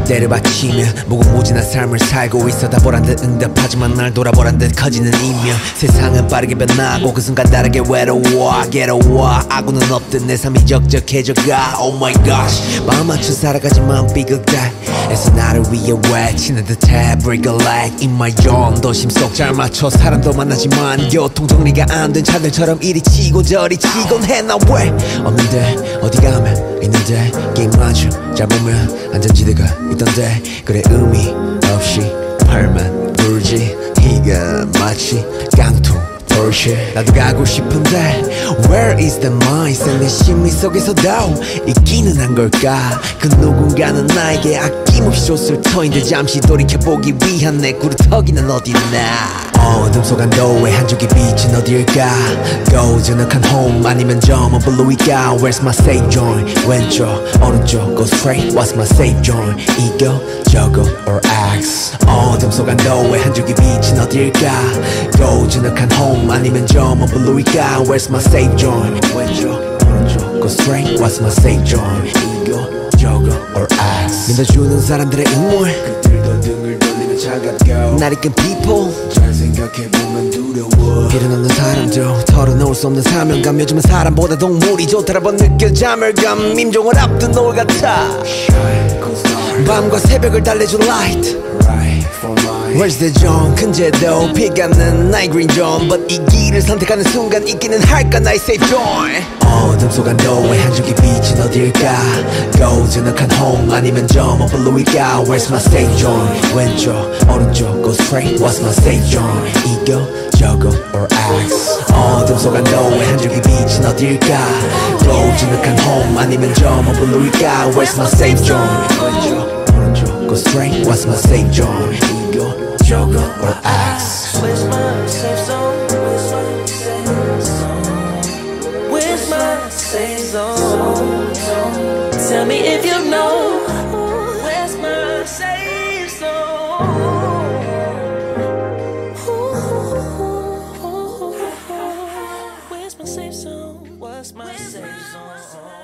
때를 바치며 무궁무진한 삶을 살고 있어. 다 보란 듯 응답하지만 날 돌아보란 듯 커지는 이면 세상은 빠르게 변하고 그 순간 다르게 괴로워 아구는 없듯 내 삶이 적적해져가. Oh my gosh 마음 맞춰 살아가지만 삐걱대 애써 나를 위해 외치는 듯해 break a leg in my zone. 도심 속 잘 맞춰 사람도 만나지만 교통정리가 안 된 차들처럼 이리 치고 저리 치곤 해. 나 왜 없는데 어디 가면 있는데 게임 맞춰 잘 보면 안전지대가 있던데. 그래 의미 없이 팔만 불지 이가 마치 깡통 나도 가고 싶은데 Where is the mindset 내 심리 속에서도 있기는 한 걸까. 그 누군가는 나에게 아낌없이 줬을 터인데 잠시 돌이켜보기 위한 내 구루터기는 어딨나. 어둠 속 안도의 한 줄기 빛은 어딜까. 고즈넉한 home 아니면 저 먼 블루이가. Where's my safe zone 왼쪽 오른쪽 go straight What's my safe zone 이거 저거 or X. 어둠 속 안도의 한 줄기 빛은 어딜까. 고즈넉한 home 아니면 저 먼 블루이가. Where's my safe zone 왼쪽 오른쪽 go straight What's my safe zone 이거 저거 or X. 믿어주는 사람들의 응원 그들도 등을 돌리며 차갑고 날 이끈 people 잘 생각해보면 두려워. 필요 없는 사람도 털어놓을 수 없는 사명감. 요즘은 사람보다 동물이 좋더라고 느껴. 자멸감 임종을 앞둔 노을 같아. 밤과 새벽을 달래준 light Where's the zone 근제도 피가는 나의 green zone. But 이 길을 선택하는 순간 있기는 할까 나의 safe zone. 어둠 속 안도의 한 줄기 빛은 어딜까. 고즈넉한 home 아니면 저 먼 블루이가. Where's my safe zone 왼쪽 오른쪽 go straight What's my safe zone 이거 저거 or X. 어둠 속 안도의 한 줄기 빛은 어딜까. 고즈넉한 home 아니면 저 먼 블루이가. Where's my safe zone 왼쪽 오른쪽 go straight What's my safe zone 이거 저거 or X. Where's my safe zone? Where's my safe zone? Where's my safe zone? Tell me if you know. Where's my safe zone? Where's my safe zone? What's my safe zone?